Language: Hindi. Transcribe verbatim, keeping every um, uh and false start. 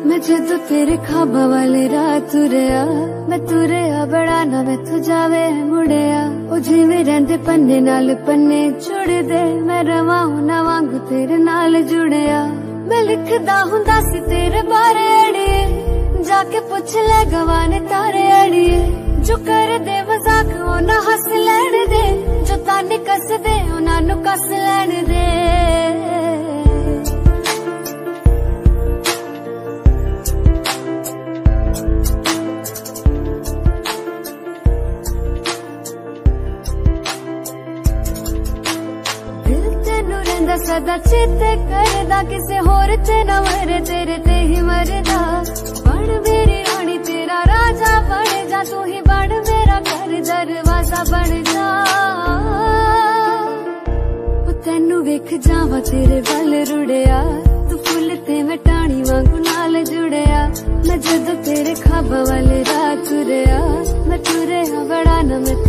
मैं जदों तेरे खाबा वाले राह तुरया, मैं तुरया बड़ा ना मैं तू जावे मुड़िया। ओ जिवें रहिंदे पन्ने नाल पन्ने जुड़दे, मैं रवां ना वांगू तेरे नाल जुड़िया। मैं लिखदा हुंदा सी तेरे बारे अड़िए, जाके पूछ ले गवाने तारे अड़िए। जो कर दे मजाक ओ ना हस लैण दे, जो ताने कस दे उन्हां नूं कस लैण दे। सदा चेते करदा, किसे होर ते न मरे, तेरे ते ही मरदा। बन मेरी रानी तेरा राजा बन जा, तू ही बन मेरा घर दरवाजा बन जा। तेनू वेख जावा तेरे वल रुड़िया, तू फुल ते मैं टाणी वांगू नाल जुड़िया। मैं जदों तेरे खाबा वाले राह तुरया, मैं तुरया बड़ा ना मैं